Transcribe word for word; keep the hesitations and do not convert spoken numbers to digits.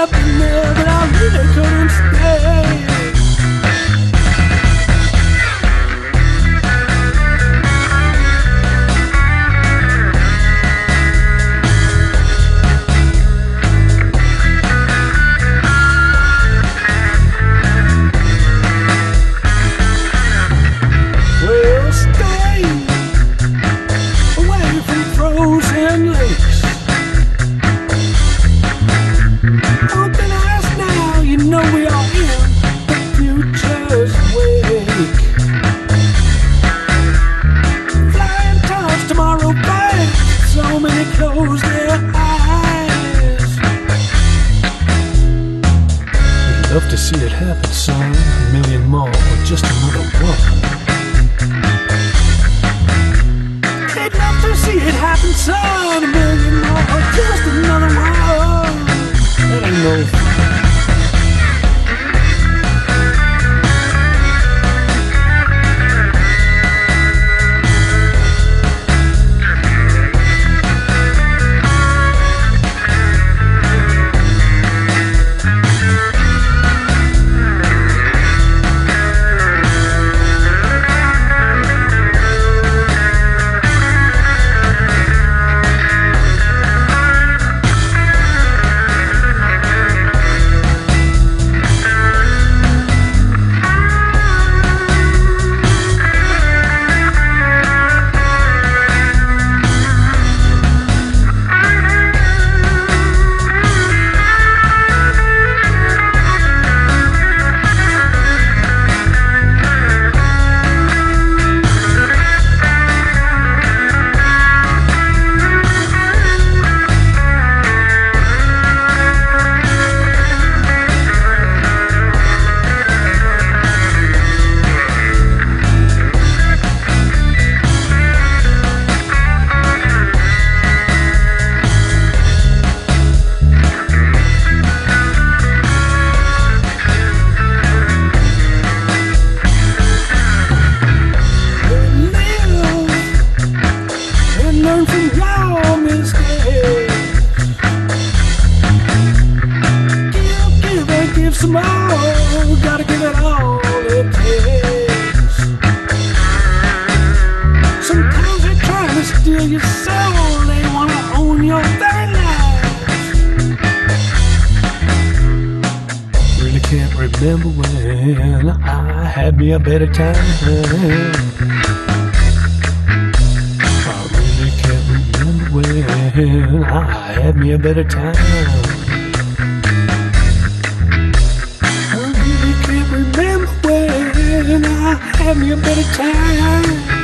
I've been there, but I really couldn't stay. Well, stay away from frozen lakes. Don't be nice now, you know we are in the future's wake. Flying cars tomorrow back, so many close their eyes. We'd love to see it happen, son, a million more, or just another one. They'd love to see it happen, son, a million more, or just another one. That ain't no fun. Learn from your mistakes. Give, give, and give some more. Gotta give it all it takes. Sometimes they're trying to steal your soul. They wanna own your very life. Really can't remember when I had me a better time. When I had me a better time. I really can't remember when I had me a better time.